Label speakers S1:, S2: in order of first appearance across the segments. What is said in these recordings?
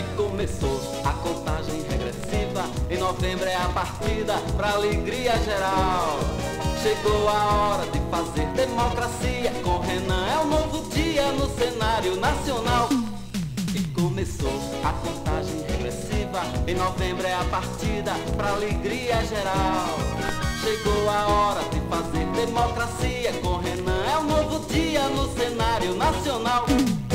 S1: Começou a contagem regressiva, em novembro é a partida pra alegria geral. Chegou a hora de fazer democracia, com Renan é um novo dia no cenário nacional. E começou a contagem regressiva, em novembro é a partida pra alegria geral. Chegou a hora de fazer democracia, com Renan é um novo dia no cenário nacional.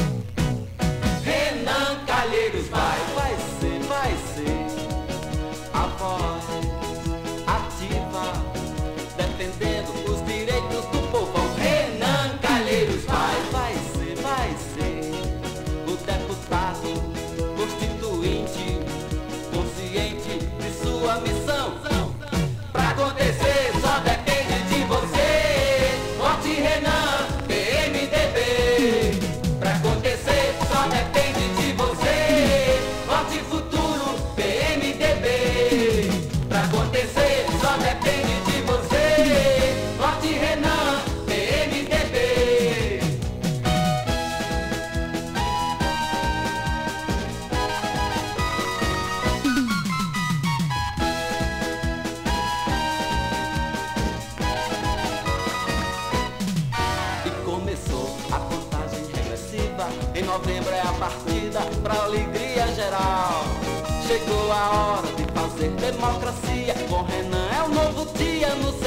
S1: Renan Calheiros vai ser a voz ativa, defendendo os direitos do povão. Renan Calheiros vai ser o deputado constituinte, consciente de sua missão. Pra acontecer só depende de você. Vote Renan, PMDB. Pra acontecer só depende de você. Vote Futuro, PMDB. Pra acontecer só depende de você. Vote Renan, PMDB. E começou a contagem regressiva, em novembro é a partida pra alegria geral. Chegou a hora de fazer democracia, com Renan é um novo dia no